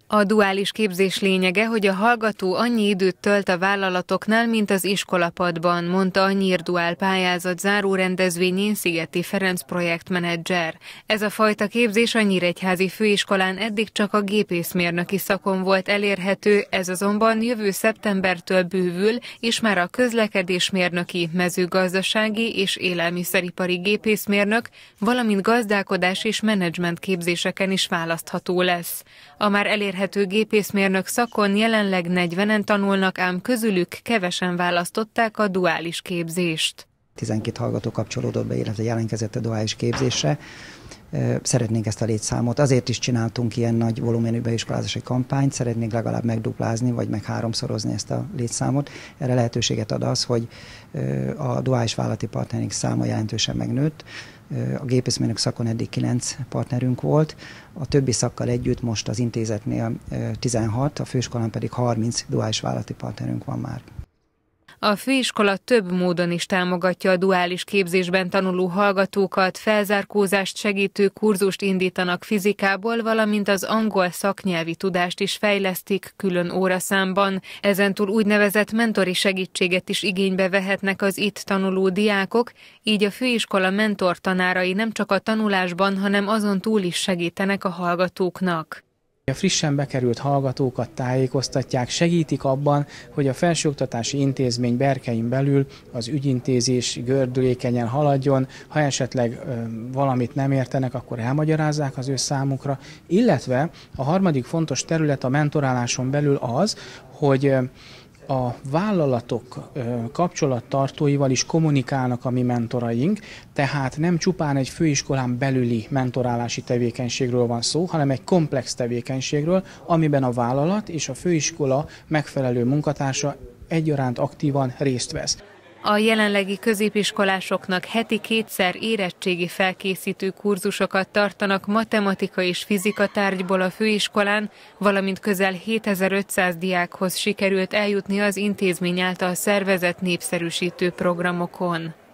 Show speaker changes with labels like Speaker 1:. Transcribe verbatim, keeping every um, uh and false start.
Speaker 1: A duális képzés lényege, hogy a hallgató annyi időt tölt a vállalatoknál, mint az iskolapadban, mondta a Nyír-Duál pályázat zárórendezvényén Szigeti Ferenc projektmenedzser. Ez a fajta képzés a Nyíregyházi Főiskolán eddig csak a gépészmérnöki szakon volt elérhető, ez azonban jövő szeptembertől bővül, és már a közlekedésmérnöki, mezőgazdasági és élelmiszeripari gépészmérnök, valamint gazdálkodás és menedzsment képzéseken is választható lesz. A már elérhető gépészmérnök szakon jelenleg negyvenen tanulnak, ám közülük kevesen választották a duális képzést.
Speaker 2: tizenkét hallgató kapcsolódott be, illetve jelentkezett a duális képzésre. Szeretnénk ezt a létszámot. Azért is csináltunk ilyen nagy volumenű beiskolázási kampányt, szeretnénk legalább megduplázni, vagy meg háromszorozni ezt a létszámot. Erre lehetőséget ad az, hogy a duális vállalati partnerink száma jelentősen megnőtt. A gépészmérnök szakon eddig kilenc partnerünk volt, a többi szakkal együtt most az intézetnél tizenhat, a főiskolán pedig harminc duális vállalati partnerünk van már.
Speaker 1: A főiskola több módon is támogatja a duális képzésben tanuló hallgatókat, felzárkózást segítő kurzust indítanak fizikából, valamint az angol szaknyelvi tudást is fejlesztik külön óraszámban. Ezentúl úgynevezett mentori segítséget is igénybe vehetnek az itt tanuló diákok, így a főiskola mentortanárai nem csak a tanulásban, hanem azon túl is segítenek a hallgatóknak.
Speaker 3: A frissen bekerült hallgatókat tájékoztatják, segítik abban, hogy a felsőoktatási intézmény berkein belül az ügyintézés gördülékenyen haladjon, ha esetleg ö, valamit nem értenek, akkor elmagyarázzák az ő számukra, illetve a harmadik fontos terület a mentoráláson belül az, hogy ö, a vállalatok kapcsolattartóival is kommunikálnak a mi mentoraink, tehát nem csupán egy főiskolán belüli mentorálási tevékenységről van szó, hanem egy komplex tevékenységről, amiben a vállalat és a főiskola megfelelő munkatársa egyaránt aktívan részt vesz.
Speaker 1: A jelenlegi középiskolásoknak heti kétszer érettségi felkészítő kurzusokat tartanak matematika és fizika tárgyból a főiskolán, valamint közel hétezer-ötszáz diákhoz sikerült eljutni az intézmény által szervezett népszerűsítő programokon.